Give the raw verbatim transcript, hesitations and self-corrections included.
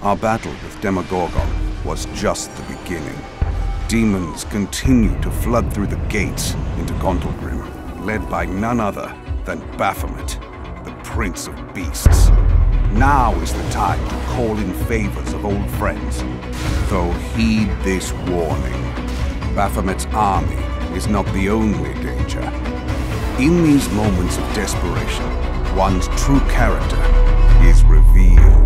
Our battle with Demogorgon was just the beginning. Demons continued to flood through the gates into Gauntlgrim, led by none other than Baphomet, the Prince of Beasts. Now is the time to call in favors of old friends. Though heed this warning. Baphomet's army is not the only danger. In these moments of desperation, one's true character is revealed.